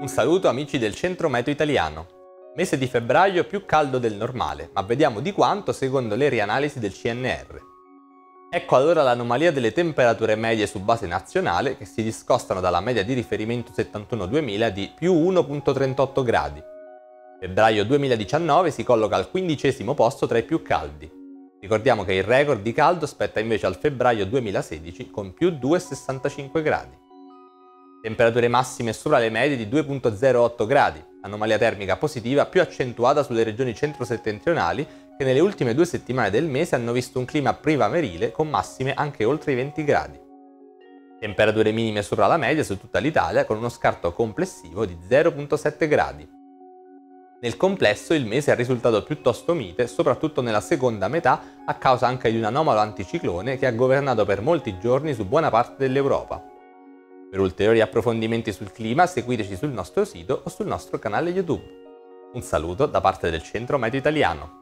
Un saluto amici del Centro Meteo Italiano. Mese di febbraio più caldo del normale, ma vediamo di quanto secondo le rianalisi del CNR. Ecco allora l'anomalia delle temperature medie su base nazionale che si discostano dalla media di riferimento 71-2000 di più 1,38 gradi. Febbraio 2019 si colloca al 15° posto tra i più caldi. Ricordiamo che il record di caldo spetta invece al febbraio 2016 con più 2,65 gradi. Temperature massime sopra le medie di 2,08 gradi, anomalia termica positiva più accentuata sulle regioni centro-settentrionali che nelle ultime 2 settimane del mese hanno visto un clima primaverile con massime anche oltre i 20 gradi. Temperature minime sopra la media su tutta l'Italia con uno scarto complessivo di 0,7 gradi. Nel complesso il mese è risultato piuttosto mite, soprattutto nella seconda metà a causa anche di un anomalo anticiclone che ha governato per molti giorni su buona parte dell'Europa. Per ulteriori approfondimenti sul clima seguiteci sul nostro sito o sul nostro canale YouTube. Un saluto da parte del Centro Meteo Italiano.